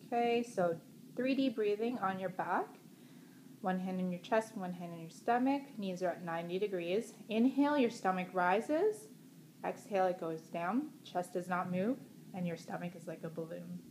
Okay, so 3D breathing on your back. One hand in your chest, one hand in your stomach. Knees are at 90 degrees. Inhale, your stomach rises. Exhale, it goes down. Chest does not move, and your stomach is like a balloon.